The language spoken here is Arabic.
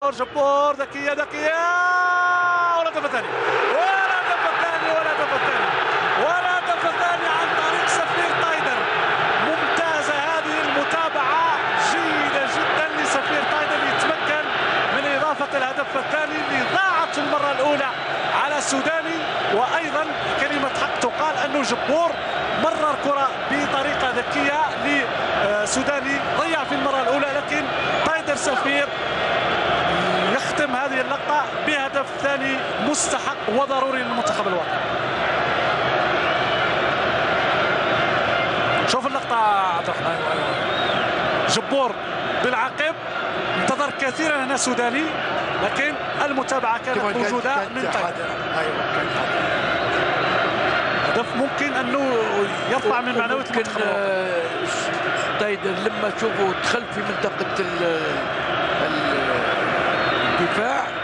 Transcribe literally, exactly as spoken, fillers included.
جبور ذكيه ذكيه ولا هدف ثاني ولا هدف ثاني ولا هدف ثاني ولا هدف ثاني عن طريق سفير تايدر. ممتازه هذه المتابعه، جيده جدا لسفير تايدر يتمكن من اضافه الهدف الثاني اللي ضاعت في المره الاولى على السوداني. وايضا كلمه حق تقال انه جبور مرر كره بطريقه ذكيه لسوداني ضيع في المره الاولى، لكن تايدر سفير يختم هذه اللقطة بهدف ثاني مستحق وضروري للمنتخب الوطني. شوف اللقطة عبد الرحمن، جبور بالعقب انتظر كثيرا هنا سوداني، لكن المتابعة كانت موجودة من تايدر. هدف ممكن انه يرفع من معنوية المنتخب الوطني. تايدر لما تشوفه دخل في منطقة الدفاع